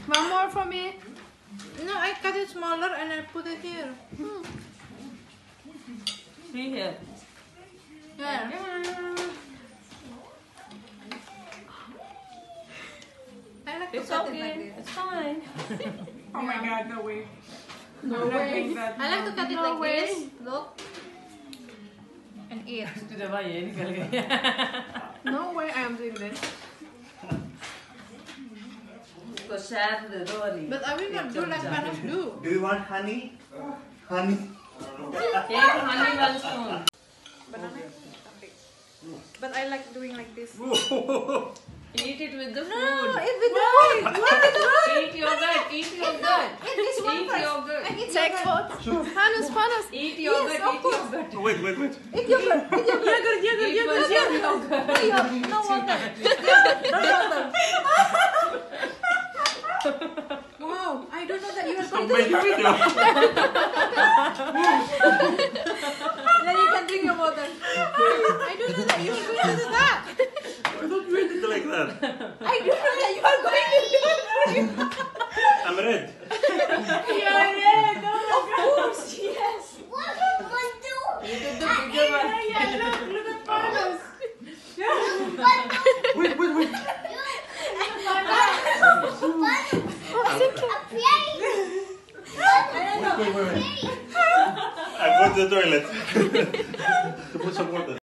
One more for me. No, I cut it smaller and I put it here. See here. Yeah. I like to It's cut it okay. like this. It's fine. Oh my God, no way. No I'm not way. doing that. I like to cut it No like way. this. Look. And eat. ये निकल गया. No way I am doing this. उसको शायद दे दो वाली. But I will not do like parents do. Do you want honey? Honey. एक honey one spoon. Banana. But I like doing like this. Eat it with the No, food. eat with the food. Eat with the food. Eat yogurt. Eat yogurt. Eat this one Eat first. yogurt. I eat yogurt. Hanus. Eat yogurt. Yes, of Eat course. yogurt. Wait. Eat yogurt. Eat yogurt. Eat one yogurt. Yogurt. No water. Yogurt. No water. Wow, I don't know that you are going to drink. Then you can drink your water. I don't know that you are going to do that. I thought you ate it like that. I don't know that you are going to do it. I'm red. You're red. Of course, yes. You did the bigger one. Look at Panos. Wait. Wait. I'm going to the toilet. To put some water.